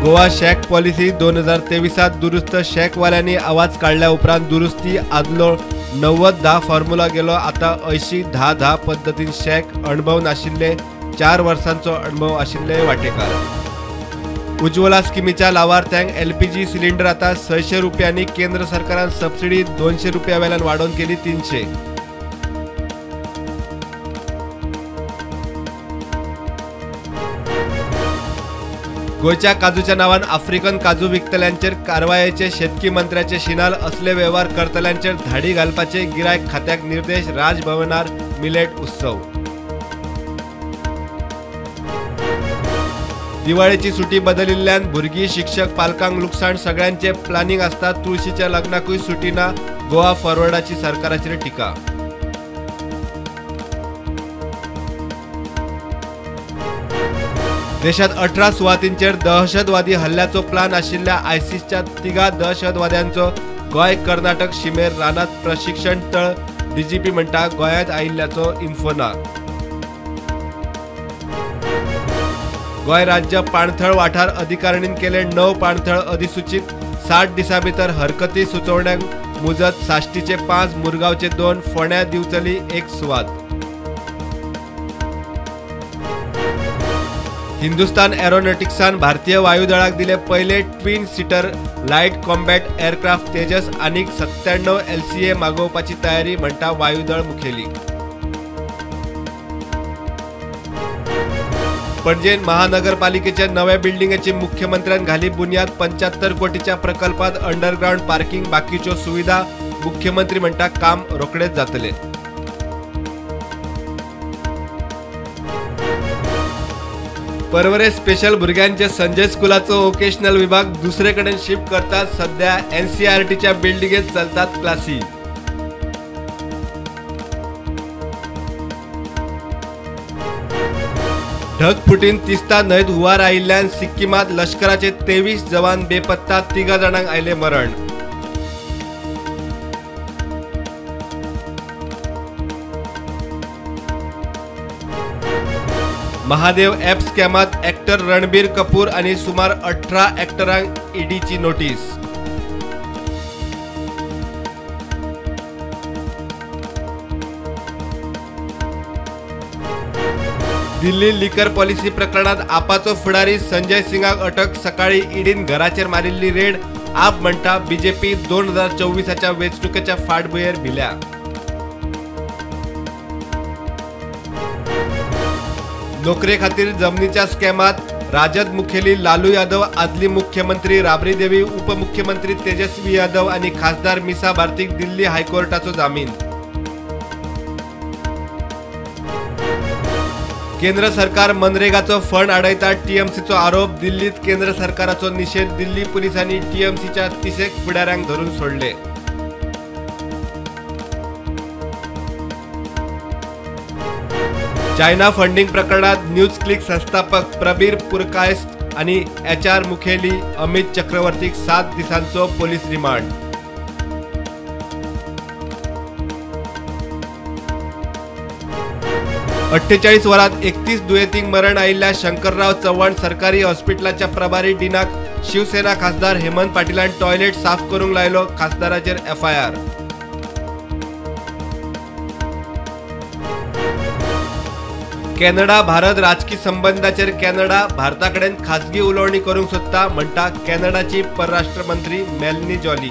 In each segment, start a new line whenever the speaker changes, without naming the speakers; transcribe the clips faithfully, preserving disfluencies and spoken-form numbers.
Goa shack policy दोन हजार तेवीसात दुरुस्त शॅकवाल्यांनी आवाज काढल्या उपरांत दुरुस्ती आदलो नव्वद धा फॉर्म्युला गेलो आता ऐंशी धा धा पद्धतीन शॅक अणभव नाशिल्ले चार वर्सांचो अणभव आशिल्ले वांटेकार। उज्ज्वला स्किमीच्या लावार्थ्यांक एलपीजी सिलिंडर आता सयशे रुपयांनी केंद्र सरकारान सबसिडी दोनशे रुपया वेल्यान वाडोवन केली तीनशे। गोयच्या काजूच्या नावान आफ्रिकन काजू विकतल्यांचेर कारवायेचे शेतकी मंत्र्याचे शिनाल असले व्यवहार करतल्यांचेर धाडी घालपाचे गिरायक खात्याक निर्देश राजभवनार मिलेट उत्सव। दिवाळीची सुटी बदलिल्ल्यान भुरगीं शिक्षक पालकांक लुकसाण सगळ्यांचे प्लॅनिंग आसता तुळशीच्या लग्नाकूय सुटी ना गोवा फॉरवर्डाची सरकाराचेर टिका। देशात अठरा सुवातींचेर दहशतवादी हल्ल्याचो प्लान आशिल्ल्या आयसिसच्या तिगा दहशतवाद्यांचो गोय कर्नाटक शिमेर रानात प्रशिक्षण तळ डीजीपी म्हणटा गोंयांत आयिल्ल्याचो इन्फो ना। गोय राज्य पाणथळ वाठार अधिकारिणीन केले णव पाणथळ अधिसूचित साठ दिसां भितर हरकती सुचोवण्यांक मुजत साश्टीचे पांच मुरगांवचे दोन फोंड्या दिवचली एक सुवात। हिंदुस्तान एरोनॉटिक्सान भारतीय वायुदळाक दिले पहिले twin seater light combat aircraft Tejas आनीक सत्त्याण्णव एलसीए मागोवपाची तयारी म्हणटा वायुदळ मुखेली। पणजेन महानगरपालिकेच्या नव्या बिल्डिंगेची मुख्यमंत्र्यान घाली बुन्याद पंच्याहत्तर कोटीच्या प्रकल्पात अंडरग्राउंड पार्किंग बाकीच्यो सुविधा मुख्यमंत्री म्हणटा काम रोखडेच जातले। परवरे स्पेशल भुरग्यांचे संजय स्कुलाचो वोकेशनल विभाग दुसरे कडेन शिफ्ट करतात सध्या एनसीईआरटीच्या बिल्डिंगेत चलतात क्लासी। ढगफुटीन तिस्ता न्हंयत हुंवार आयिल्ल्यान सिक्कीमात लष्कराचे तेवीस जवान बेपत्ता तिगा जाणांक आयले मरण। महादेव ॲप स्कॅमात ॲक्टर रणबीर कपूर आणि सुमार अठरा ॲक्टरांक ईडीची नोटीस। दिल्ली लिकर पॉलिसी प्रकरणात आपाचो फुडारी संजय सिंगाक अटक सकाळी ईडीन घराचेर मारिल्ली रेड आप म्हणटा बीजेपी दोन हजार चोवीसाच्या वेंचणुकेच्या फाटभुंयेर भिल्या। नोकरे खातीर जमनीच्या स्कॅमात राजद मुखेली लालू यादव आदली मुख्यमंत्री राबरी देवी उपमुख्यमंत्री तेजस्वी यादव आणि खासदार मिसा भारतीक दिल्ली हायकोर्टाचो जामीन। केंद्र सरकार मनरेगाचो फंड आडयता टीएमसीचो आरोप दिल्लीत केंद्र सरकाराचो निषेध दिल्ली पुलिसांनी टीएमसीच्या तिसेक फुडाऱ्यांक धरून सोडले। चायना फंडिंग प्रकरणात न्यूज क्लिक संस्थापक प्रबीर पुरकायस्त आणि एचआर मुखेली अमित चक्रवर्तीक सात दिसांचो पोलीस रिमांड। अठ्ठेचाळीस वरात एकतीस दुयेंतींक मरण आयिल्ल्या शंकरराव चव्हाण सरकारी हॉस्पिटलाच्या प्रभारी डीनाक शिवसेना खासदार हेमंत पाटीलान टॉयलेट साफ करूंक लायलो खासदाराचेर एफआयआर। कॅनडा भारत राजकीय संबंधाचेर कॅनडा भारताकडेन खासगी उलोवणी करूंक सोदता म्हणटा कॅनडाची परराष्ट्र मंत्री मेलनी जॉली।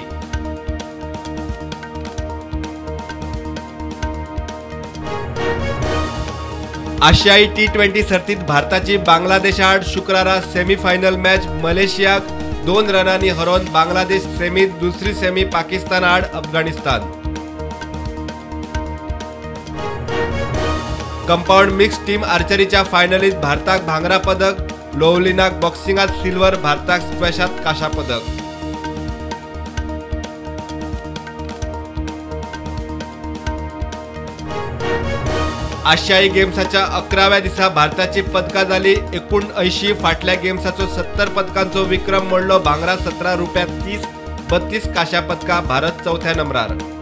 आशियाई टी ट्वेंटी सर्तीत भारताची बांगलादेश आड शुक्रारा सेमीफायनल मॅच मलेशियाक दोन रनांनी हरोवन बांगलादेश सेमीत दुसरी सेमी पाकिस्तान आड अफगाणिस्तान। कंपाऊंड मिक्स टीम आर्चरीच्या फायनलीत भारताक भांगरा पदक, लोवलिनाक बॉक्सिंगात सिल्वर, भारताक स्क्वॅशात काशा पदक। आशियाई गेम्साच्या अकराव्या दिसा भारताची पदकां जाली एकोणऐंशी। फाटल्या गेम्साचो सत्तर पदकांचो विक्रम मोडलो भांगरा सतरा रुपयात तीस, बत्तीस काशा पदकां भारत चौथ्या नंबरार।